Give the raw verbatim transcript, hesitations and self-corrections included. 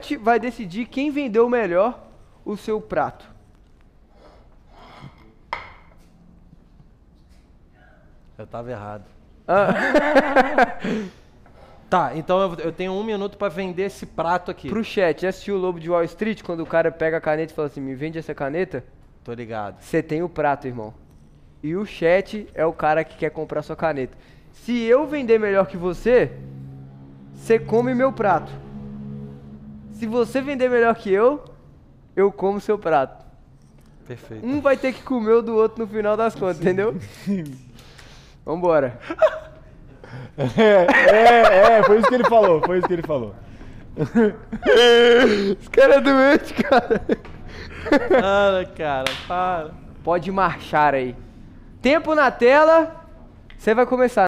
vai decidir quem vendeu melhor o seu prato. Eu tava errado. Ah. Tá, então eu, eu tenho um minuto pra vender esse prato aqui. Pro chat, já assistiu o Lobo de Wall Street? Quando o cara pega a caneta e fala assim, me vende essa caneta? Tô ligado. Você tem o prato, irmão. E o chat é o cara que quer comprar sua caneta. Se eu vender melhor que você, você come meu prato. Se você vender melhor que eu, eu como seu prato. Perfeito. Um vai ter que comer o do outro no final das contas, entendeu? Vambora. É, é, é, foi isso que ele falou, foi isso que ele falou. Esse cara é doente, cara. Para, cara, para. Pode marchar aí. Tempo na tela. Você vai começar.